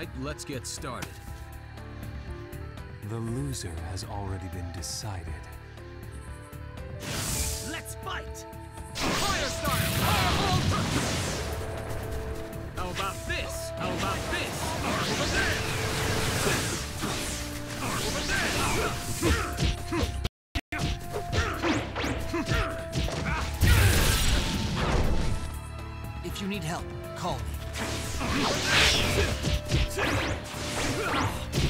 right, let's get started. The loser has already been decided. Let's fight! Fire style! Firebolt! How about this? How about this? Over there! Over there! If you need help, call me.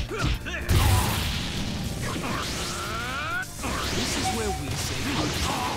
This is where we say